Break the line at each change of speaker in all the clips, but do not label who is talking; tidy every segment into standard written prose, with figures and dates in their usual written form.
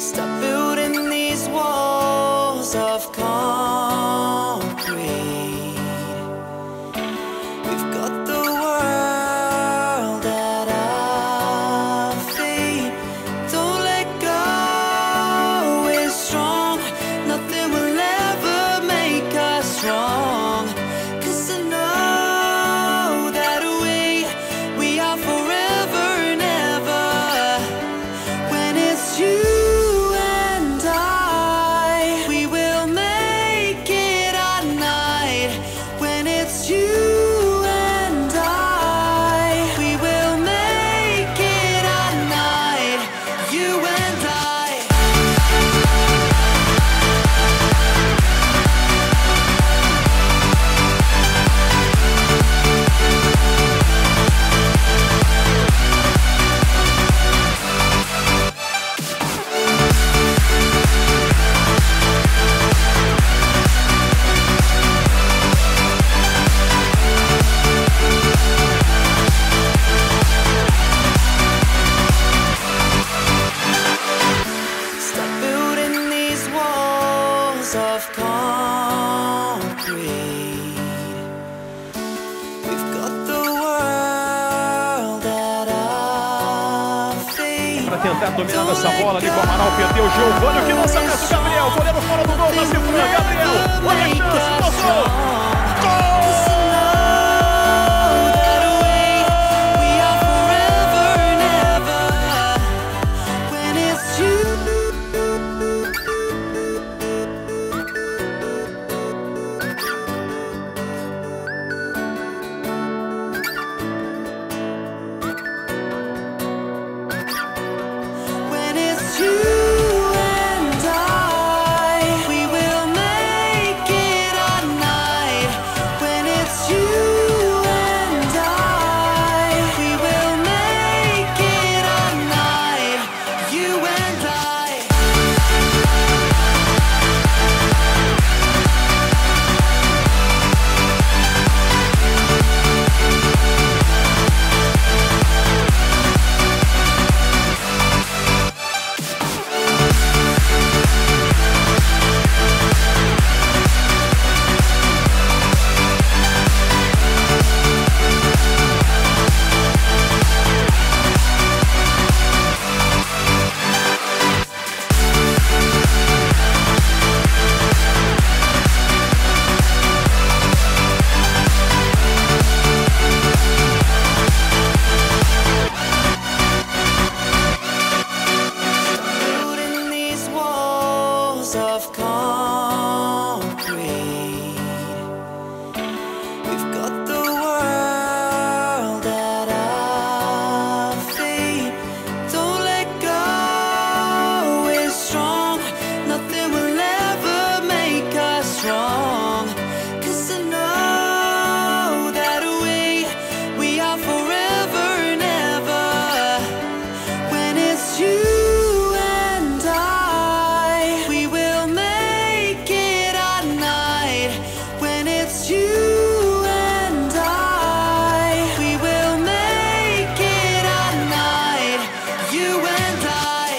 Stop building these walls of concrete. We've got the world at our feet. Don't let go, we're strong. Nothing will ever make us strong. 'Cause I know that we are forever and ever. When it's you and I, we will make it our night. When it's you and I, we will make it our night. You and I. Stop building these walls of concrete. We've got the world at our feet.
Para tentar dominar essa bola ali com o Amaral, perdeu o Giovani, que lançamento, Gabriel, goleiro fora do gol, nasceu pro Gabriel, olha a chance, passou! Of concrete. We've got the world at our feet. Don't let go, we're strong. Nothing will ever make us strong. 'Cause I know that we are forever and ever. When it's you and I, we will make it our night. When it's you and I, we will make it our night. You and I.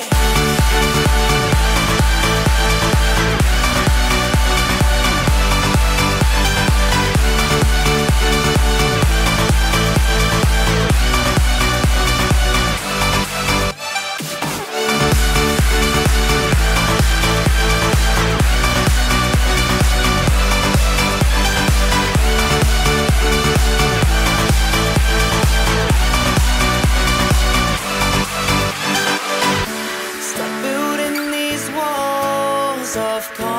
Stop building these walls of concrete.